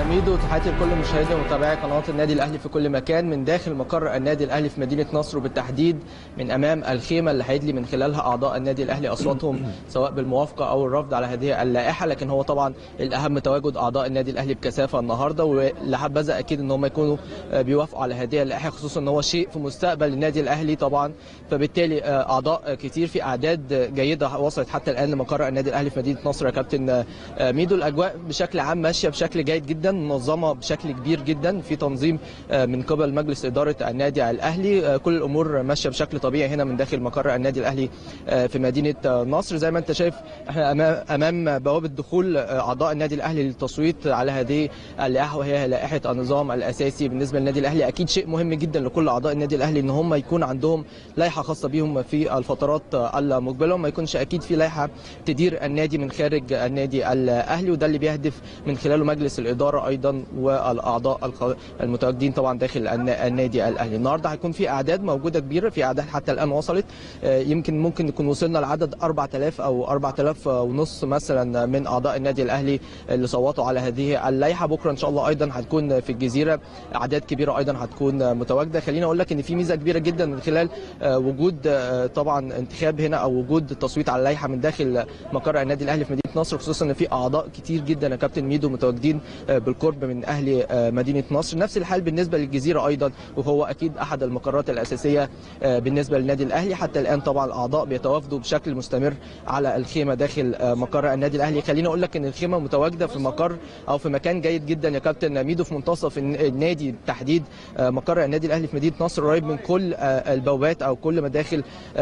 ميدو، تحياتي لكل مشاهدي ومتابعي قناه النادي الاهلي في كل مكان من داخل مقر النادي الاهلي في مدينه نصر، وبالتحديد من امام الخيمه اللي هيدلي من خلالها اعضاء النادي الاهلي اصواتهم سواء بالموافقه او الرفض على هذه اللائحه. لكن هو طبعا الاهم تواجد اعضاء النادي الاهلي بكثافه النهارده، واللي حبذا اكيد ان هم يكونوا بيوافقوا على هذه اللائحه، خصوصا ان هو شيء في مستقبل النادي الاهلي طبعا. فبالتالي اعضاء كتير في اعداد جيده وصلت حتى الان لمقر النادي الاهلي في مدينه نصر. يا كابتن ميدو، الاجواء بشكل عام ماشيه بشكل جيد جدا، منظمه بشكل كبير جدا، في تنظيم من قبل مجلس اداره النادي الاهلي. كل الامور ماشيه بشكل طبيعي هنا من داخل مقر النادي الاهلي في مدينه نصر. زي ما انت شايف احنا امام بوابه دخول اعضاء النادي الاهلي للتصويت على هذه اللائحه، وهي لائحه النظام الاساسي بالنسبه للنادي الاهلي. اكيد شيء مهم جدا لكل اعضاء النادي الاهلي ان هم يكون عندهم لائحه خاصه بهم في الفترات المقبله، وما يكونش اكيد في لائحه تدير النادي من خارج النادي الاهلي، وده اللي بيهدف من خلاله مجلس الاداره ايضا والاعضاء المتواجدين طبعا داخل النادي الاهلي. النهارده هيكون في اعداد موجوده كبيره، في اعداد حتى الان وصلت، يمكن ممكن نكون وصلنا لعدد 4000 او 4000 ونص مثلا من اعضاء النادي الاهلي اللي صوتوا على هذه اللائحه. بكره ان شاء الله ايضا هتكون في الجزيره اعداد كبيره ايضا هتكون متواجده. خليني اقول لك ان في ميزه كبيره جدا من خلال وجود طبعا انتخاب هنا او وجود التصويت على اللائحه من داخل مقر النادي الاهلي في مدينه نصر، خصوصا ان في اعضاء كتير جدا يا كابتن ميدو متواجدين بالقرب من اهل مدينه نصر. نفس الحال بالنسبه للجزيره ايضا، وهو اكيد احد المقرات الاساسيه بالنسبه للنادي الاهلي. حتى الان طبعا الاعضاء بيتوافدوا بشكل مستمر على الخيمه داخل مقر النادي الاهلي. خليني اقول لك ان الخيمه متواجده في مقر او في مكان جيد جدا يا كابتن ميدو، في منتصف النادي تحديد مقر النادي الاهلي في مدينه نصر، قريب من كل البوابات او كل مداخل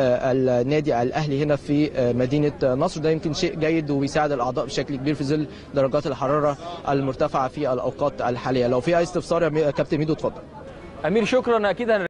النادي الاهلي هنا في مدينه نصر. ده يمكن شيء جيد وبيساعد الاعضاء بشكل كبير في ظل درجات الحراره المرتفعه في الاوقات الحاليه. لو في اي استفسار يا كابتن ميدو اتفضل. امير شكرا. اكيد